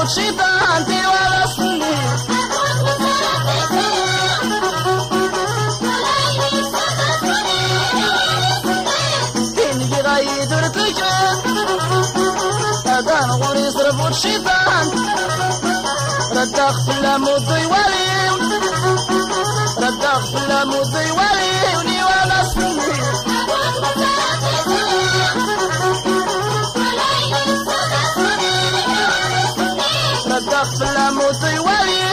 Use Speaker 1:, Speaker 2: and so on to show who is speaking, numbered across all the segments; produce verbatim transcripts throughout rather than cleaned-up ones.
Speaker 1: تربط شيطان في ولا الصنديق تنجي غيدر تلجان هذا نغور يصرفوا الشيطان رداخ في اللامود يولي رداخ في اللامود يولي ولا الصنديق رداخ في اللامود يولي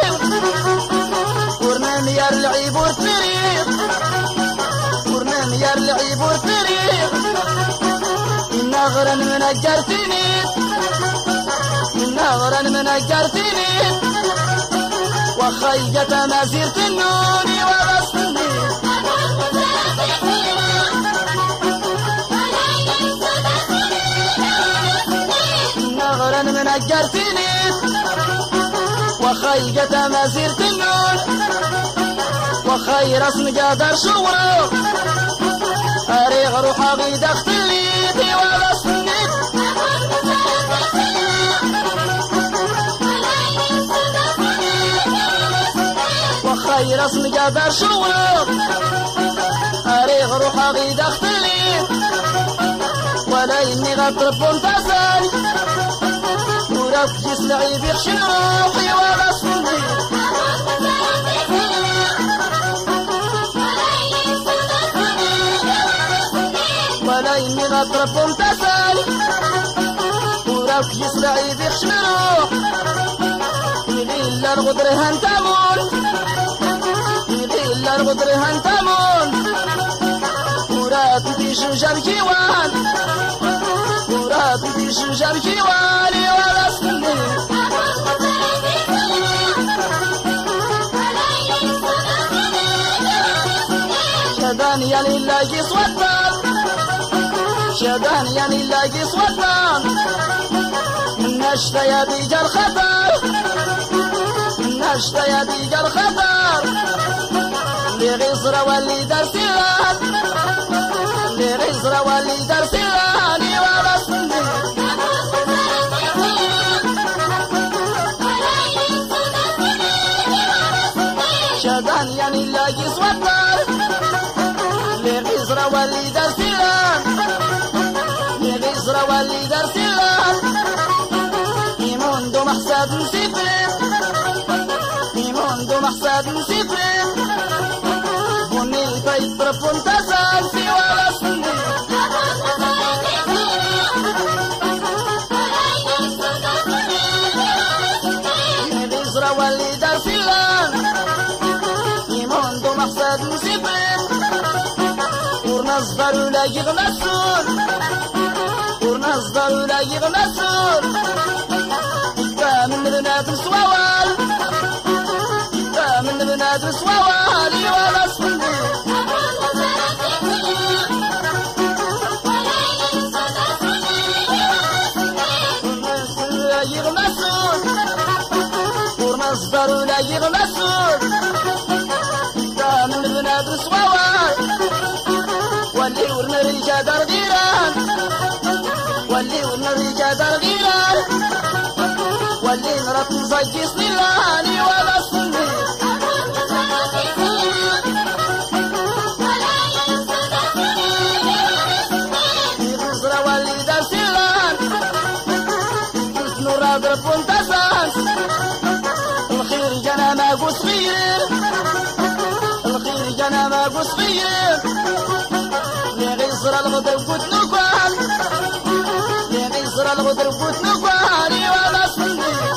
Speaker 1: ورنان يا اللعيب والفريق ورنان يا اللعيب والفريق إنا غرن من أجرتني إنا غرن من أجرتني وخيجة ما زرت النوني ولا الصنديق إنا غرن من أجرتني وخيجة ما زرت النون وخير اسم جادر شغله أريغ روحا غيد اختليتي ولا الصنديق وخير اسم جادر شغله أريغ روحا غيد اختليت ولا إني غطرب وانتصل وراك جيس لعيب يخشن روحي ولا الصنديق ولا إني غطرب وامتثل وراك جيس لعيب يخشن روح يغيل الغدر هنتمون يغيل الغدر هنتمون وراك في شجر كيوان وراك في شجر كيوان ولا الصنديق شداني يا لله صوتان شداني يا لله صوتان نشت يا ديج الخطر نشت يا ديج الخطر لغزر واللي درسيان لغزر واللي درسيان ولا الصنديق شداني يا لله صوتان لغزر واللي درسيان لغزر واللي درسيان إيمون دو محساد نسيبين إيمون دو محساد نسيبين بني فيطرف وانتسان في ولا الصنديق لغزر واللي درسيان إيمون دو محساد نسيبين ورنصدر ولا يغمسون ورنصدر ولا يغمسون يبقى من بنادم سوال يبقى من بنادم سوال ولا الصنديق ورنصدر ولا يغمسون ورنصدر ولا يغمسون يبقى من بنادم سوال واللي ورنا رجال الغيران واللي ورنا رجال الغيران واللي نرات نزيس للاني ولا الصنديق يغزر واللي دار سيلان نور اضرب وانتصان الخير جانا ماكو صغير الخير جانا ماكو صغير لغزر الغدر قد نقال لغزر الغدر قد نقال ولا الصنديق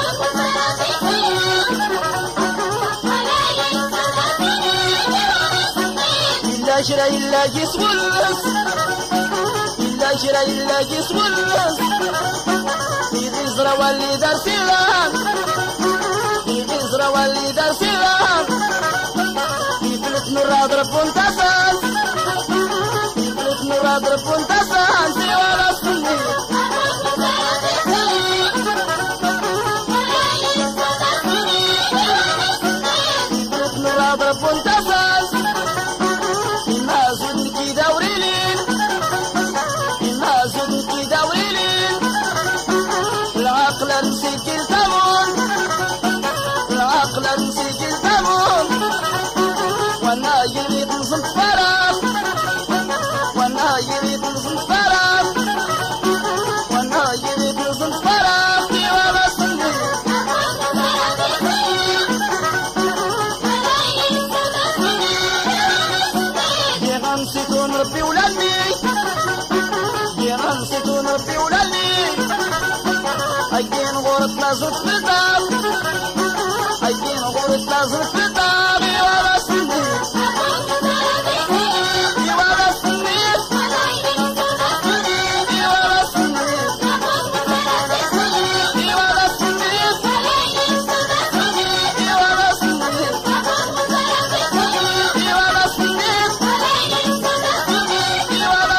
Speaker 1: إلا شرا إلا جس والرس إلا شرا إلا جس والرس لغزر واللي دار سلام لغزر واللي دار سلام يفلت نور أضرب وانتصال نور أضرب وانتصال في ولا الصنديق نور أضرب وانتصال إما زدني دوري لين إما زدني دوري لين العقل مسكين تمام يريد نصنت فراغ وانا يريد نصنت فراغ وانا يريد نصنت فراغ في ولا سني يا نسيتون ربي ولاني يا نسيتون ربي ولاني أيين غورت لازم تفضل أيين غورت لازم تفضل يا ولا سني يا ولا سني يا ولا سني يا ولا سني يا ولا سني يا ولا سني يا ولا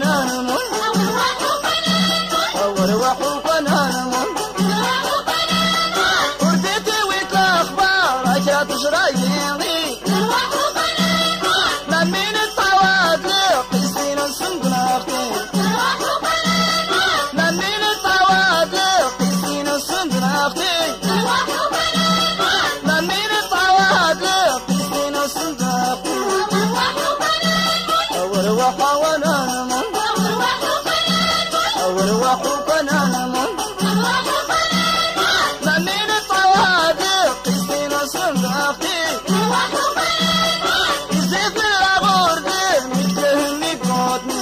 Speaker 1: نانمون وروحوا فنانمون ورديتي ويتلاخبار عشات شراييني لمين الطوادق قيسين السندناختي لمين الطوادق قيسين السندناختي لمين الطوادق قيسين السندناختي وروحوا ونانمون وروحوا فنانمون لمين الطوادق قيسين السندناختي يزيد الأبورد متهمي بقوتني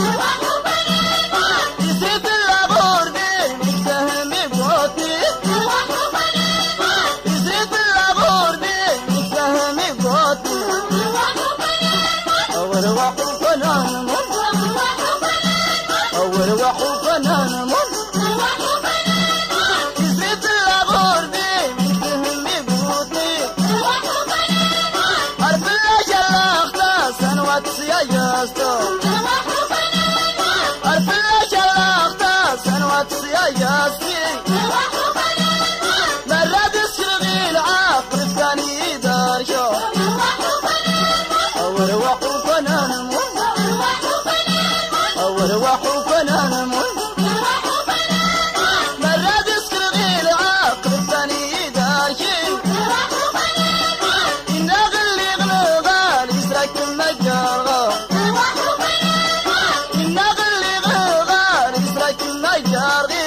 Speaker 1: يزيد الأبورد متهمي بقوتني يزيد الأبورد متهمي بقوتني وروحوا فنانمون وروحوا فنانمون يزيد الأبورد متهمي بقوتني عرف الأجل أختا سنوات سياجستو عرف الأجل أختا سنوات سياجستي مرد السرغي العقل الثاني دارشو وروحوا فنانمون وروحوا فنانمون مرد السرغي العقل الثاني دارشي إن غلي غلغال يسرك المجارغة إن غلي غلغال يسرك المجارغي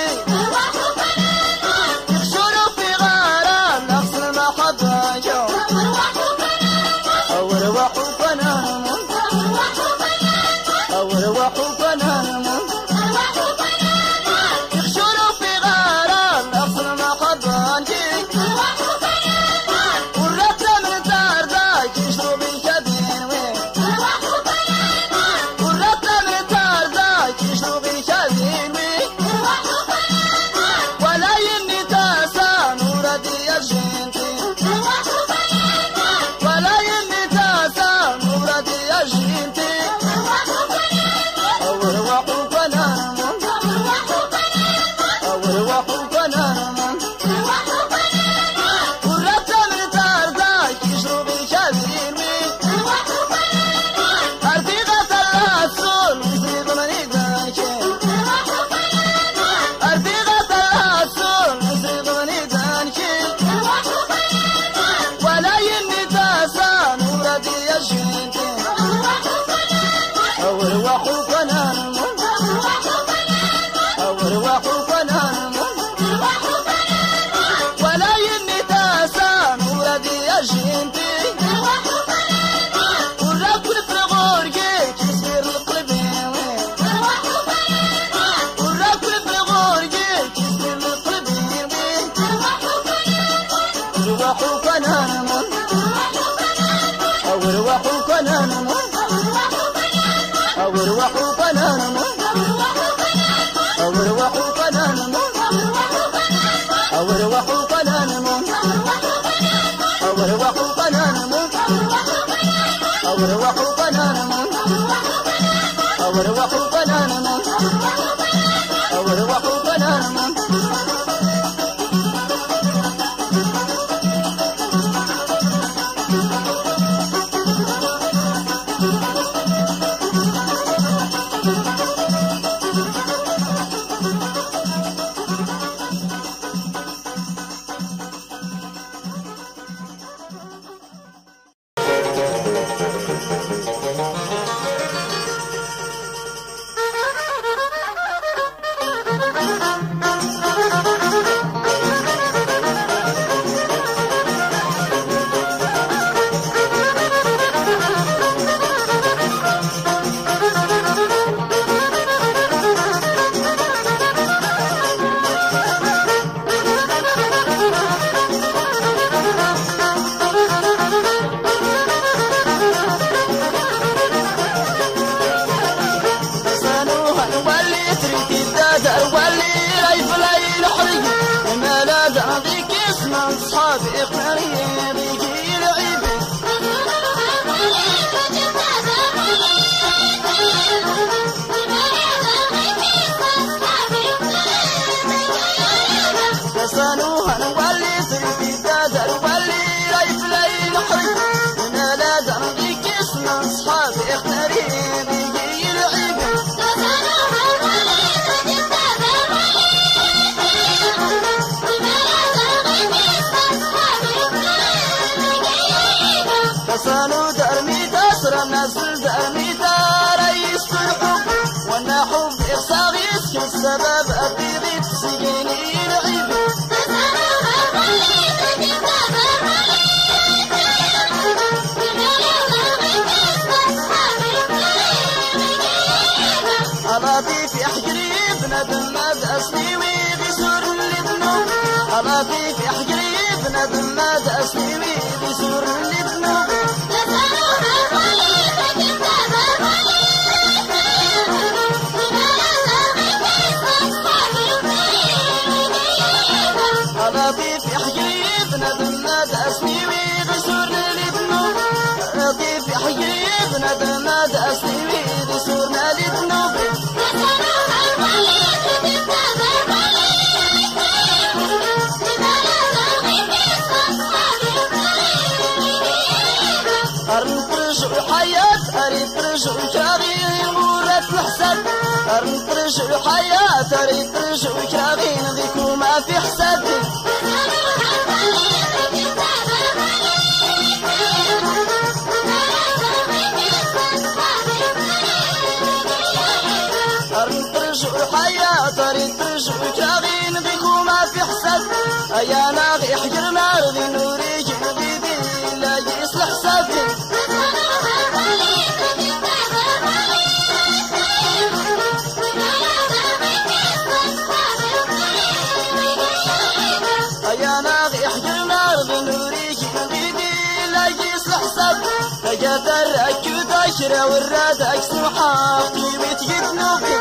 Speaker 1: يخشولوا في غارة نفس المحضاجة وروحوا فنانمون وروحوا فنانمون يخشولوا في غارة نفس المحضاجة والرتة من تارداك يشرب الشبين وين والرتة من تارداك يشرب الشبين وين ولا يمني تاسا نوردي الجنتي ولا يمني تاسا نوردي الجنتي وروحوا فنانمون وروحوا فنانمون والرتة من تارداك يشرب الشبين وين أرفيقة الأسول يزيد من إيدانشي أرفيقة الأسول يزيد من إيدانشي ولا يمني تاسا نوردي الجنتي وروحوا فنانمون وروحوا فنانمون ولا يمني تاسا نوردي الجنتي والركن في غورجيك يصير القلبين والركن في غورجيك يصير القلبين وروحوا فنانمون وروحوا فنانمون وروحوا فنانمون وروحوا فنانمون وروحوا فنانمون وروحوا فنانمون وروحوا فنانمون وروحوا فنانمون وروحوا فنانمون السبب أبيض سجيني العيب أراضي في حجري بندم ماد أسليوي بسور الذنوب أراضي في حجري بندم ماد أسليوي بسور الذنوب أراضي في حجري بندم ماد أسليوي بسور الذنوب أراضي في حجري بندم ماد أسليوي بسور الذنوب أرنت رجع حياة أريد رجع كاغي مورة الحسد أرنت رجع حياة أريد رجع كاغي نبيكو ما في حسد أرنت رجع حياة أريد رجع كاغي نبيكو ما في حسد أيا ناغي حجر نار ذي نوري جنبي ذي لا يصلح سبي يا ناغي احجر نار بنوري جنبي لا يصلح سب فجدر اكيد اشرى والراد اكسر حاطي وتجنبي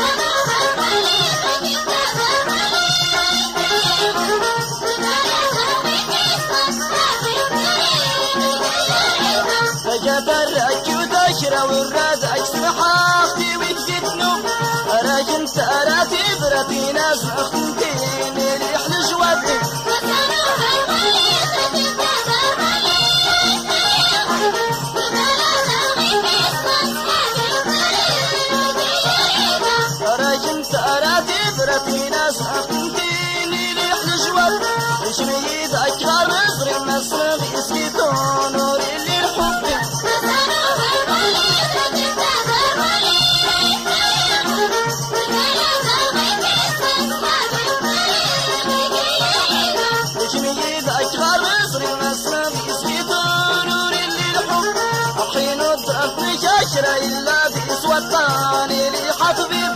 Speaker 1: فجدر اكيد اشرى والراد اكسر حاطي وتجنبي اراجنت اراتي براتي ناس اختنتين اللي يحلج ودي أراجنت أراتي براتي ناس أختنتيني لي يحلج ودي شريد أكبر مصري مصر بيسكتون نوري اللي الحب شريد أكبر مصري مصر بيسكتون نوري اللي الحب الحين الضعف مشاشرة إلا بيسوى الثاني اللي حطبي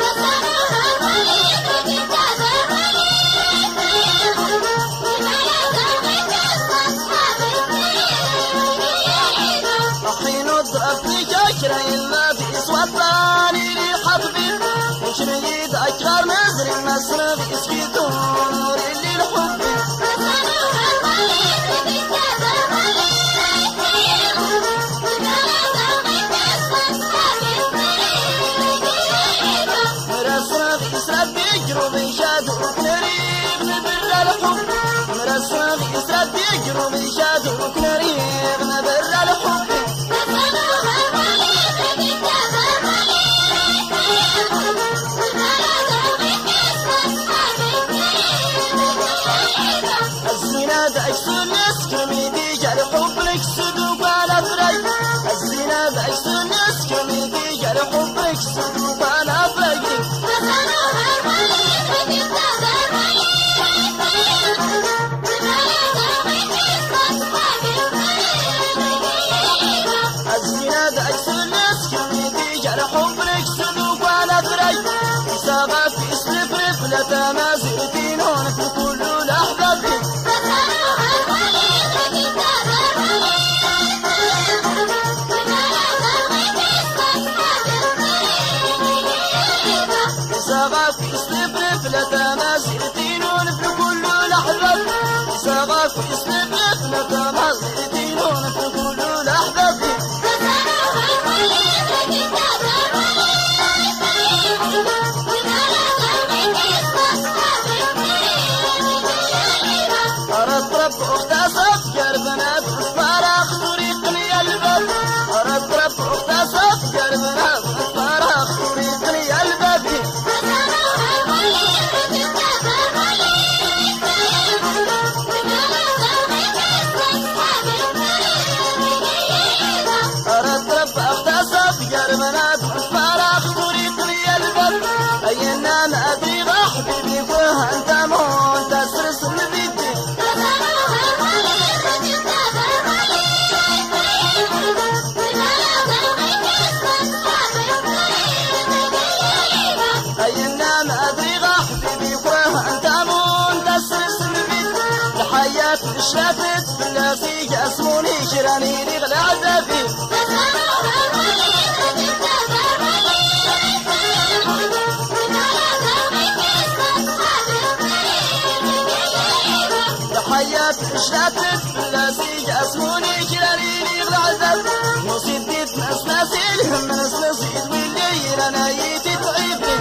Speaker 1: إلا بيسوى الثاني اللي حطبي وشريد أكبر مصري مصر بيسكتون نور اللي الحب مرسنا بإسراد بيجروا بيشاد وكنريب نبر الحب مرسنا بإسراد بيجروا بيشاد وكنريب نبر الحب الزنا بعكس الناس كرميدي جعل حبك صدوق على فرق الزنا بعكس الناس كرميدي جعل حبك صدوق على فرق الزنا بعكس الناس كرميدي جعل حبك صدوق على فرق ساغا في اسلفرف لا تمازلتين هونك بكل الأحباب ساغا في اسلفرف لا تمازلتين هونك بكل الأحباب ساغا في اسلفرف لا تمازلتين هونك بكل الأحباب أرد رب اختصف جربنا بفراخ طريقني الباب أرد رب اختصف جربنا بفراخ طريقني الباب ما تشتت فلاسي جاسموني كلاريني غلعذب نصيدي تنس ناسيلهم نس نصيد والليل انا يتي تعيبني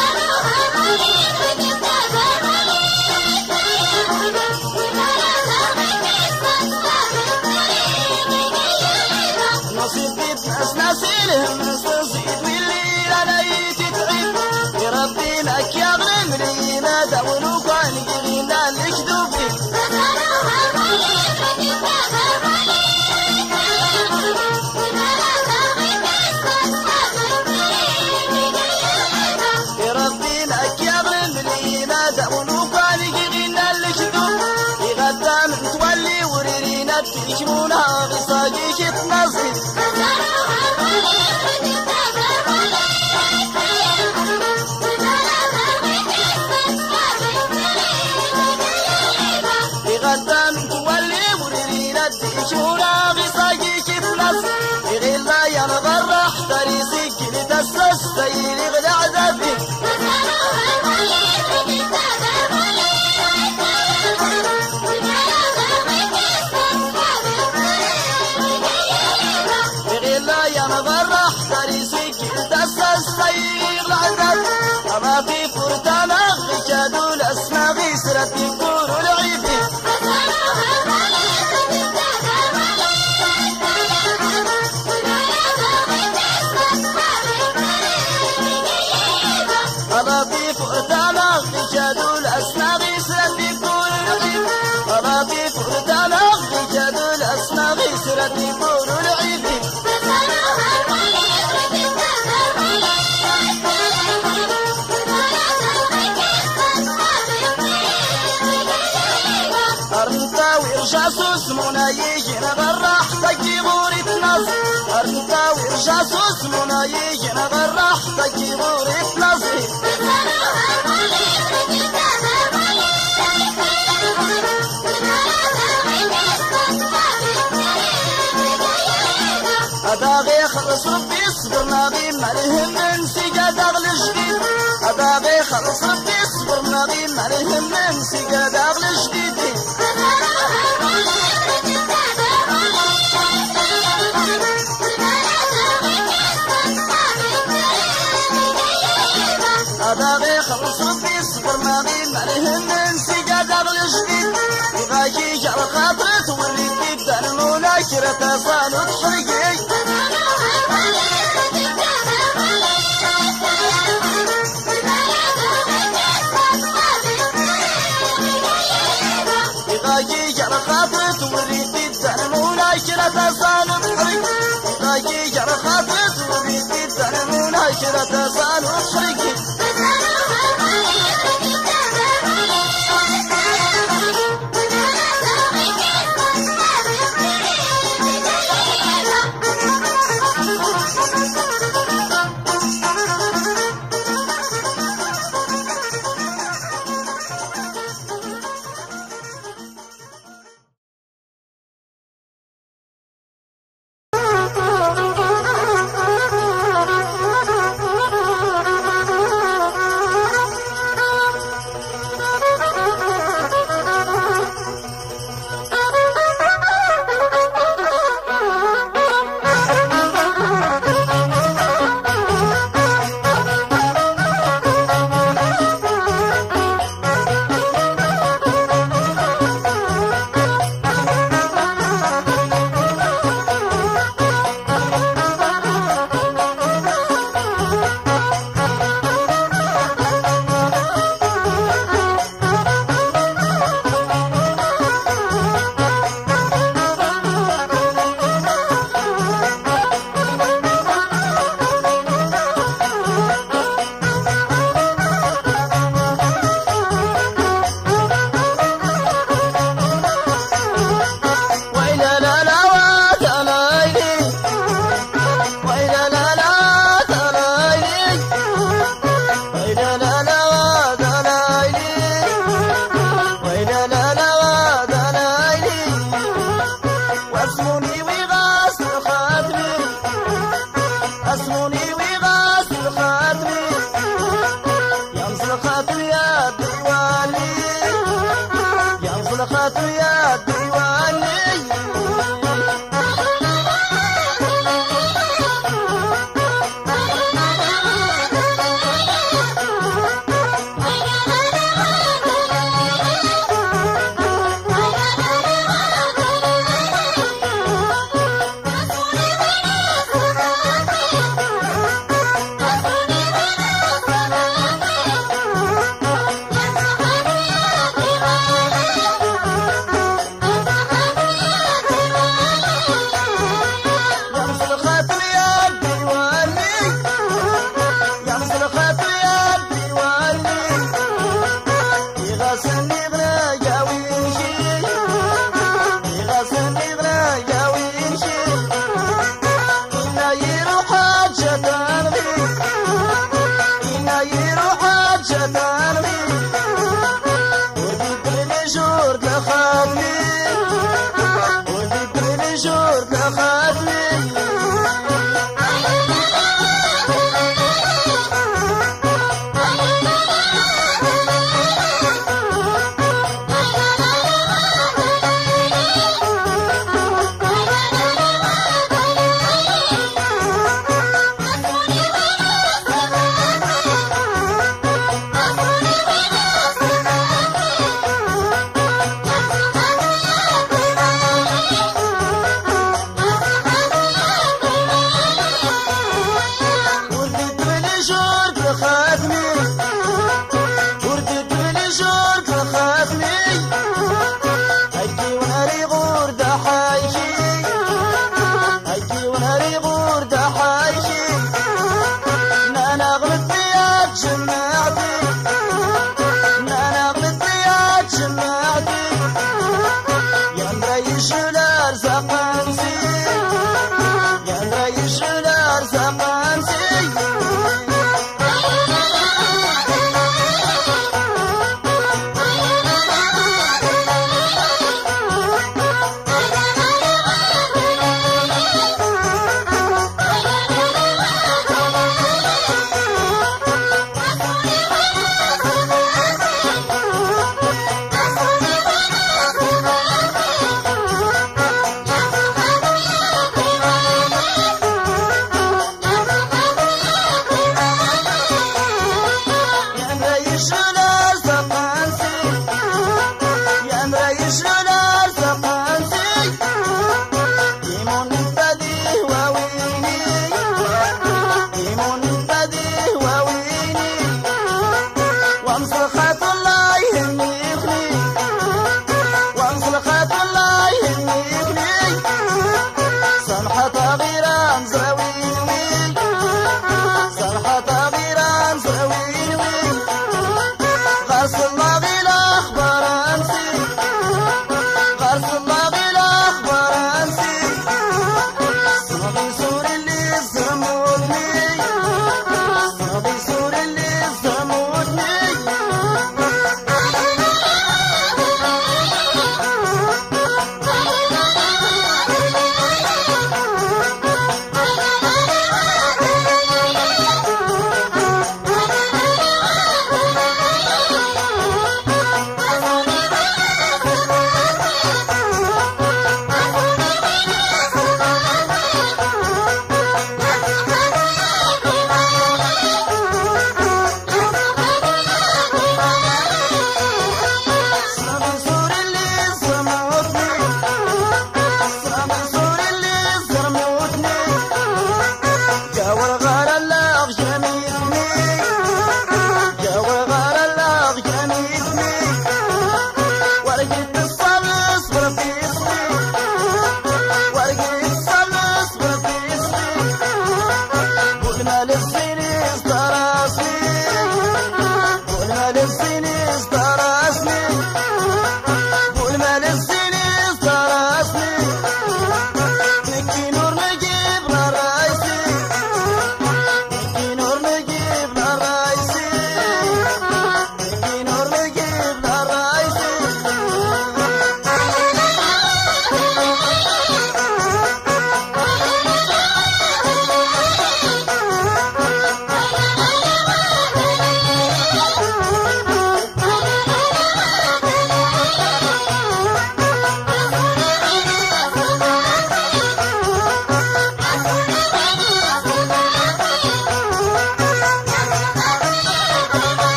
Speaker 1: نصيدي تنس ناسيلهم نس نصيد والليل انا يتي تعيبني يربي لك يا غنم لي ما دولوا كان يغينا الكذوبي يربي لك يا غنم لي ما دولوا كان يغينا الكذوب يغدا من تولي وريرينا تكشمونا غصاقي كتنصي غدام تولي ورينا تشورا غصاقي كيف نص يغير لا ينغرح طريقي كل تسس سيري غدا عذابي يغير لا ينغرح طريقي كل تسس سيري غدا عذابي أما في فرتانا غشادو الأسماء غيسرتي يقولوا العيبي أباطيف أرتانا غشادو الأسماء غيسرتي يقولوا العيبي أباطيف أرتانا غشادو الأسماء غيسرتي يقولوا العيبي أرنطاوي رجاسوس منا يجي نغرح تجي غوري تنص أرنطاوي رجاسوس منا يجي نغرح تجي غوري تنصي أباغي خلص ربي صبرنا غي مالهم من سجاد أغلى جديد أباغي خلص ربي صبرنا غي مالهم من سجاد أغلى جديد أباغي خلص ربي صبرنا غي مالهم من سجاد أغلى جديد يباكي جعل خاطر تولي تبدأ المناكرة صانو تحرقي يباكي جعل خاطر تولي تبدأ المناكرة صانو تحرقي يباكي جعل خاطر تولي تبدأ المناكرة صانو تحرقي تخافني وردت لي شور تخافني هيجي وناري غور ده حايشي هيجي وناري غور ده حايشي نانا غلط يا جماعتي نانا غلط يا جماعتي يا مريش الارزاق انسي يا مريش الارزاق انسي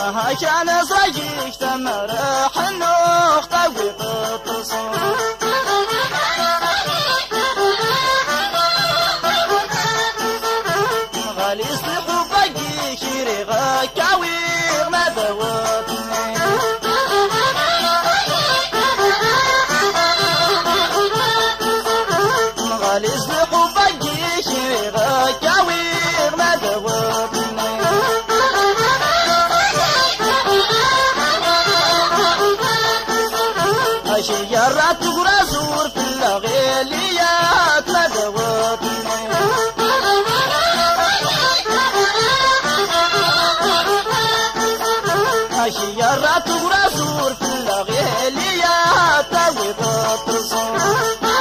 Speaker 1: ما كان صجيك تمرح النوخ طويط التصور غالي صلحو بقي شريغا كاوير ما دوتني غالي صلحو بقي شريغا كاوير ما دوتني شجرات غرزور في اللغيليات ما دوتني شجرات غرزور في اللغيليات تويض التصور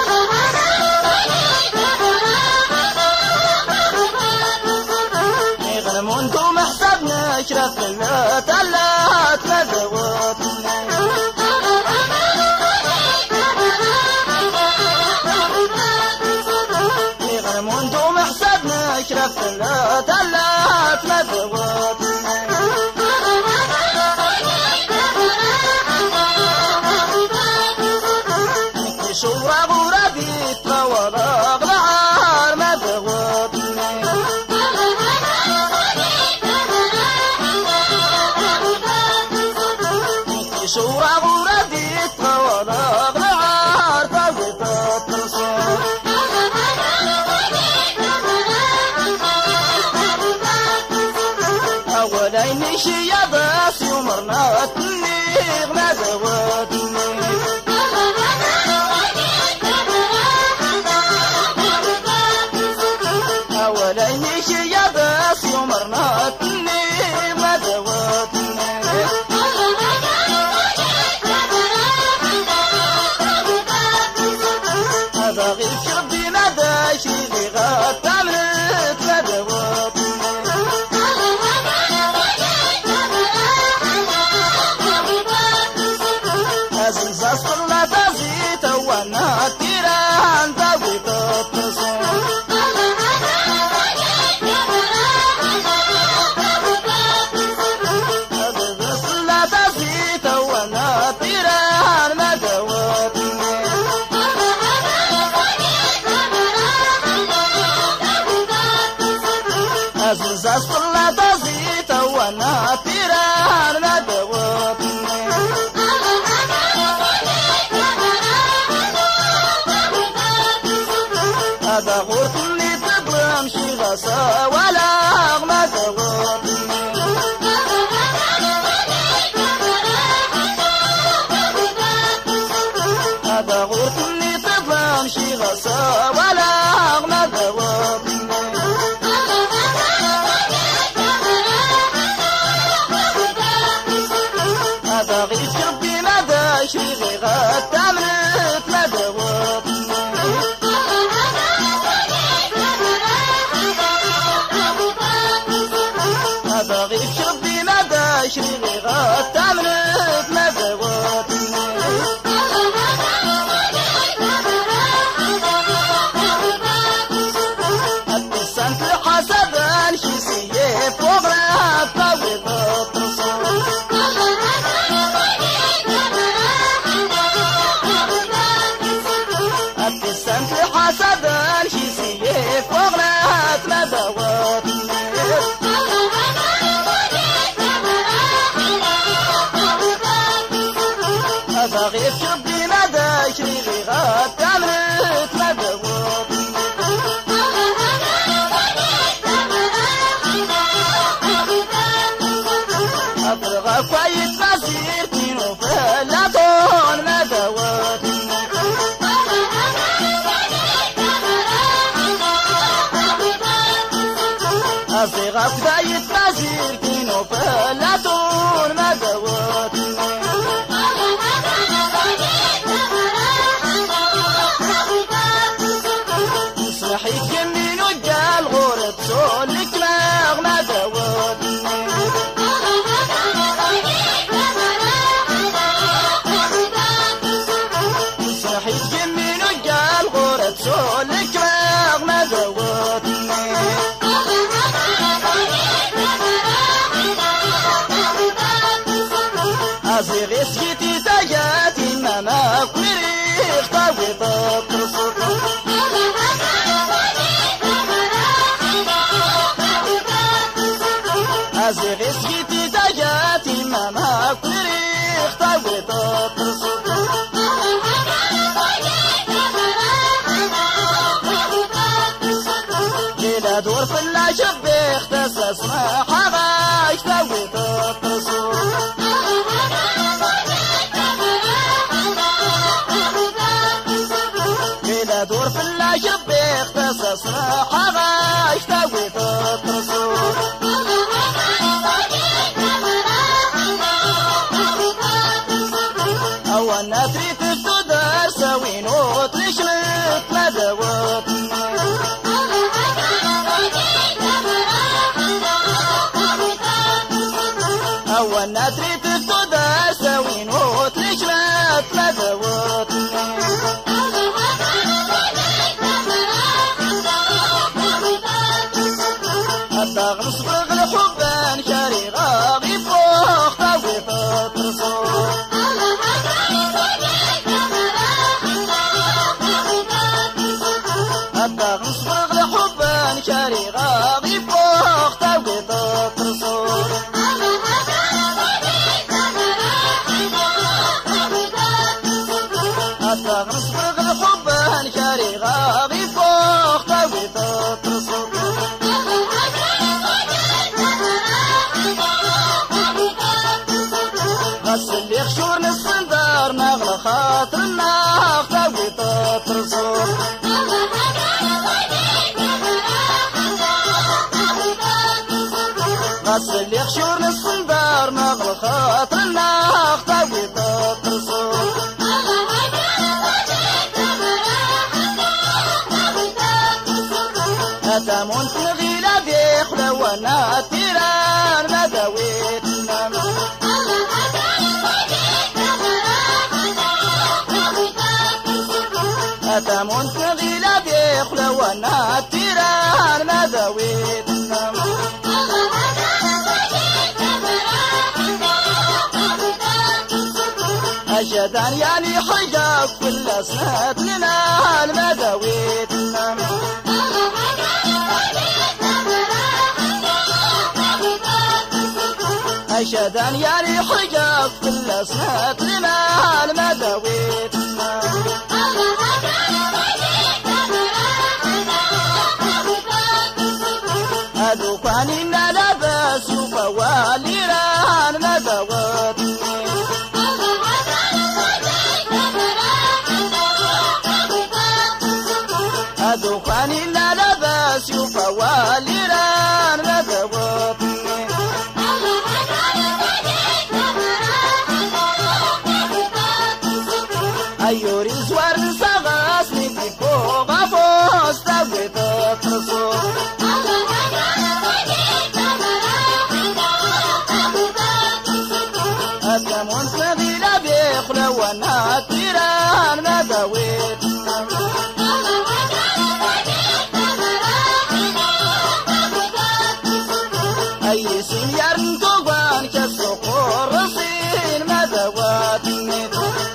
Speaker 1: يغنمون دوم حسابنا شرف التلات ما دوتني منذ محسبنا شرفت الثلاث مذوبنا شورى غرابي تطول أغلعار مذوبنا شورى غرابي تطول أغلعار طويت التصور أولين شي يضاس يمرنا التنيغ ما دوتني أولين شي يضاس يمرنا التنيغ ما دوتني هذا غير شربي ما داشي غيغات تمرت ما دوتني أصل لا تزيد وانا تيران تويت التصور أصل لا تزيد وانا تيران ما دوتني أصل لا تزيد وانا تيران ما دوتني هذا غرف اللي تضرم شي غصا ولا ما دوتني هذا غرف اللي تضرم شي غصا ولا ما دوتني هذا غير شربي ما داش غيغات تمرت ما دوتني هذا غير شربي ما داش غيغات تمرت ما دوتني التسنت حسبان شي سيف وغراب طويض التصور التسنت حسبان شي سيف وغراب ما دوتني هذا غير شربي ما داش غيغات تمرت ما دوتني أبغى كويس مصير كينو فلاتون ما دوتني أبغى كويس مصير كينو فلاتون ما دوتني صحي كمين وجال غورت سولك لاغ ما دوتني أزيغي سجيتي تاجاتي ماما كويريخ طاوي تطرصوت أزيغي سجيتي تاجاتي ماما كويريخ طاوي تطرصوت جيلا دور في اللاشبيخ تساسنا حغاش طاوي تطرصوت دور في اللاشبيخ تساسنا حغاش طاوي تطرصوت أولنا تريد تدار سوينو تلشلت مدوات أولنا تريد تدار سوينو تلشلت مدوات الدغم صبغ الحبان شاري غاغي فوق طاوي تطرصوت الدغم صبغ الحبان شاري غاغي فوق طاوي تطرصوت الدغم صبغ الحبان شاري غاغي فوق طاوي تطرصوت اللي خشور الصندار نغلى خاطر الناخ طاوي تطرصوت غس اللي خشور الصندار نغلى خاطر الناخ طاوي تطرصوت أتامون في الغيلة ديخ لو أنا التيران ما داويتنا أتامون في الغيلة ديخ لو أنا التيران ما داويتنا أجدان يعني حجاب كل سنة لنا ما داويتنا أشهدان يعني حجاب كل سنة لنا ما داويتنا أذوقاني ما لبس وفوالي ران ما داوتني أذوقاني ما لبس وفوالي ران ما داوتني أيوري زوار نساغاسني في فوق فوز طاوي تطرصوت أتامون في الغيلة ديخ لو أنا التيران ما داويتنا أي سيار نتوغان كالسقور رصين ما داوتني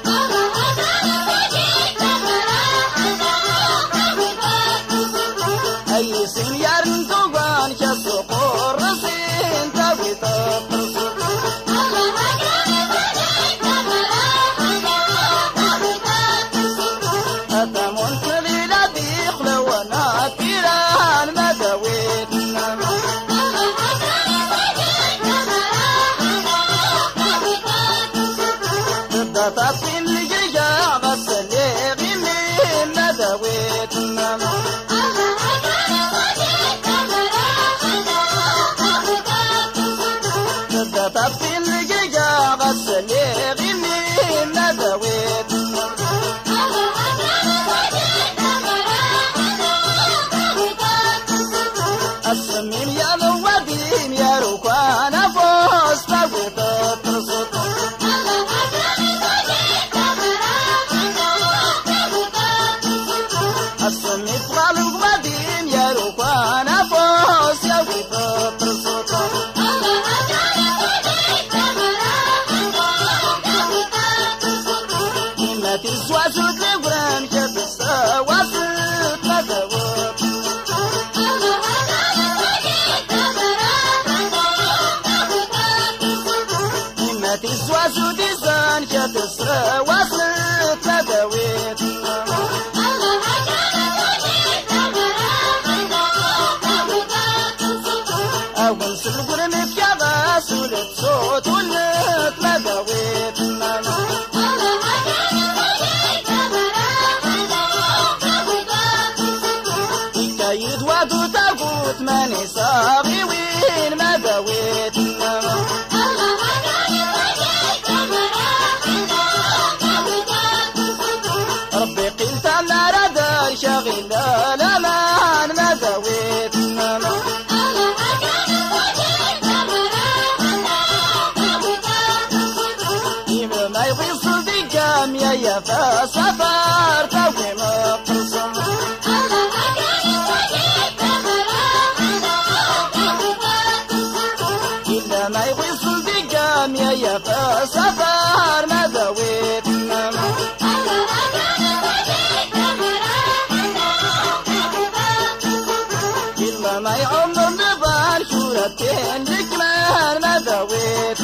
Speaker 1: أي سيار نتوغان كالسقور رصين طاوي تطرصوت أتامون في الغيلة ديخ لو أنا التيران ما داويتنا تبدا تطفين الجيجا بس اللي غيمين ما داويتنا تبدا تطفين الجيجا بس اللي غيمين ما داويتنا السمين يا الوديم يا ركوانا فوز طاوي تطرصوت السمين طال الوديم يا ركوانا فوز يا تطرصوت تزوازو ديزان كتسرى وصلت مداويت أول سلقر متكبا سولت صوت ولت مداويت كايد وادو تاقوت ماني صابي وين مداويت ربي قلت أنا ردا شاغل الأمان مداويت ما يوصل دقام يا يا فسفر توقي مقصم إلا ما يوصل دقام يا يا فسفر مداويت إلا ما يعم النبال شورتين لكمان مداويت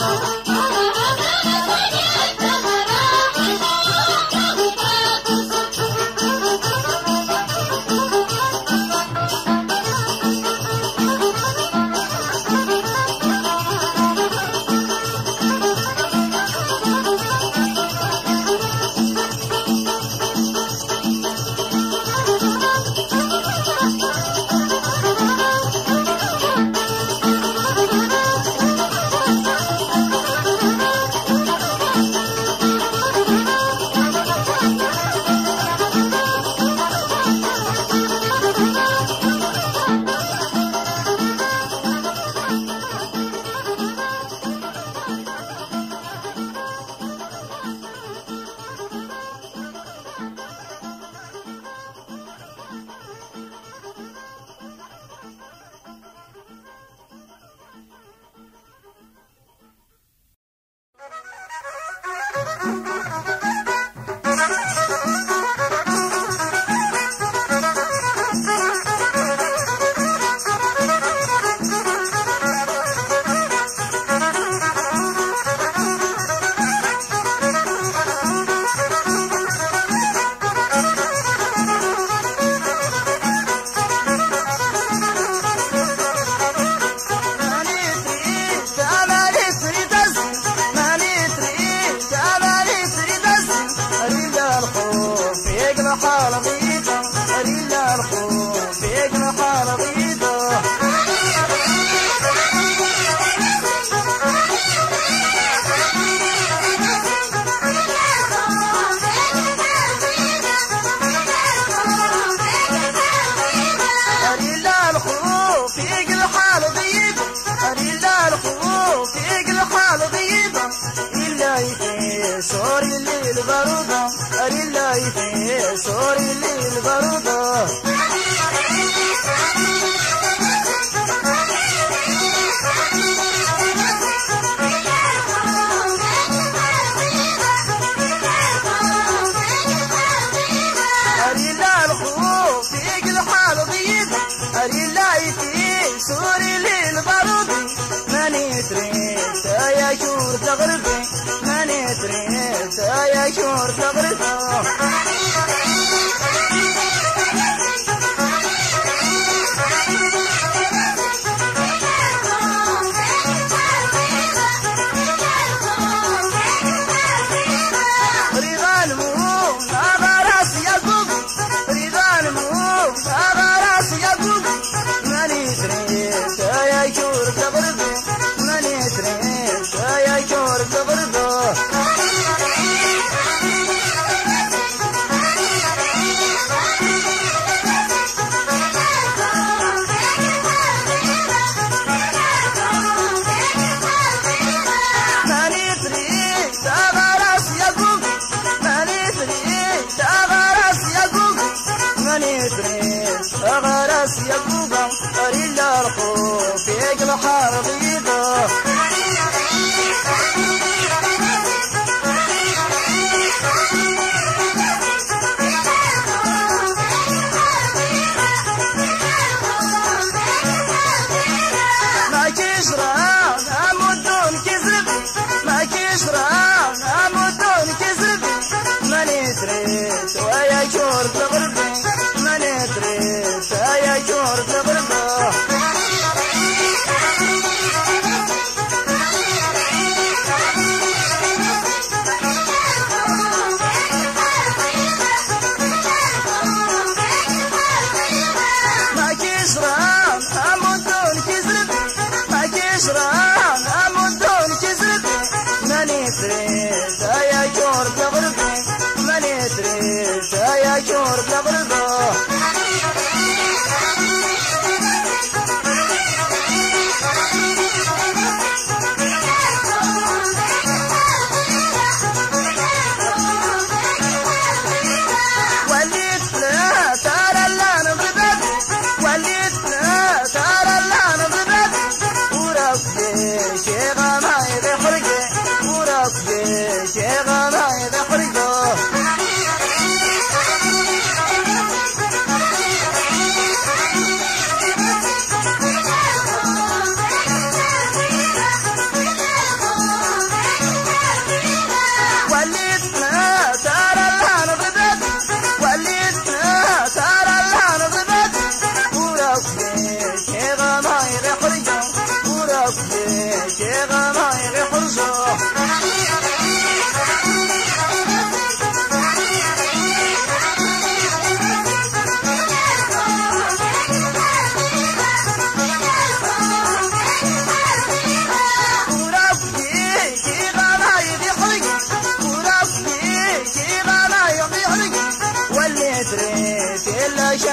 Speaker 1: سوري الليل برودة أريلا يفي سوري الليل برودة أريلا الخوف يقل حال ضيق أريلا يفي سوري الليل برودة ماني تريد يا شور تغربي ماني تريد يا شور تغربي غرس يا قوبا أريلا الخوف يقل حار بيضا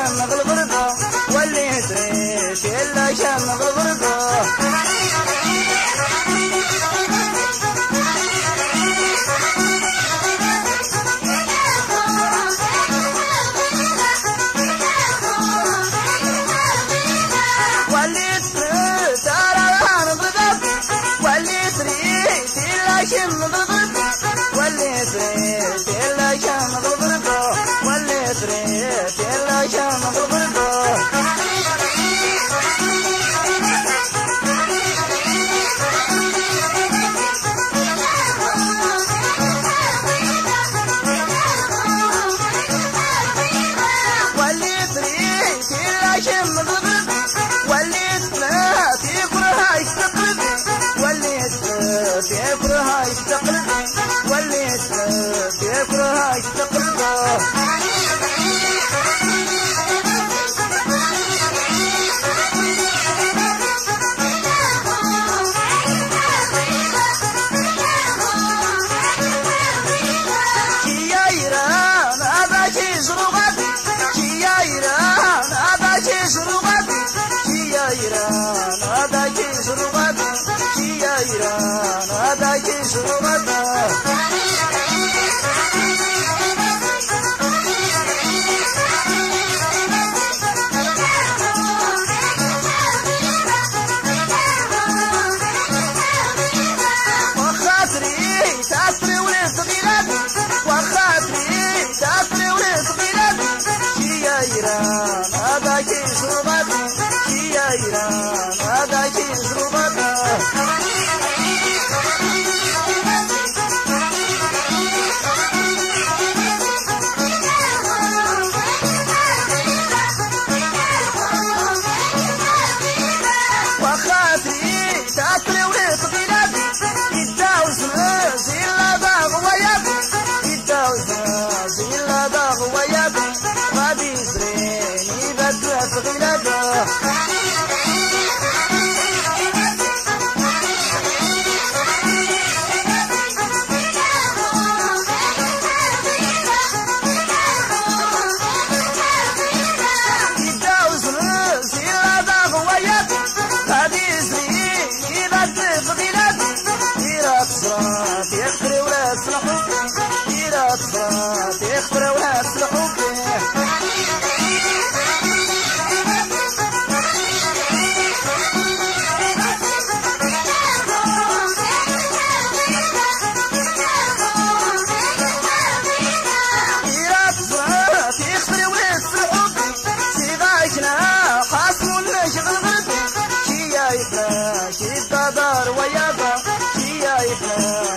Speaker 1: شمغ الغربة واللي تريش إلا شمغ الغربة واللي تريش ترى نضرب واللي تريش إلا شمغ الغربة واللي تريش إلا شمغ الغربة واللي تريش إلا شمغ الغربة يكرهها يستقلبي واللي يكرهها يستقلبي شيايران أباكي زرغاتي شيايران أباكي زرغاتي شيايران أباكي زرغاتي شيايران أباكي زرغاتي وخاطري تأثري ولد غيراتي وخاطري تأثري ولد غيراتي شيايران أباكي زرغاتي شيايران أباكي زرغاتي وخاطري تأثري ولد غيراتي يداوز زيلا باغ ويابي يداوز زيلا باغ ويابي غادي يزريني بدلا في غيلاده يداوز زيلا باغ ويابي غادي يزريني بدلا في غيلاده ديرات صرات يخري ولا تصلحوا فيه ديرات صرات يخري ولا تصلحوا فيه ديرات صرات يخري ولا تصلحوا فيه سيغاشنا خاصم نشغل غربي شيايفنا شي الدار ويابا شيايفنا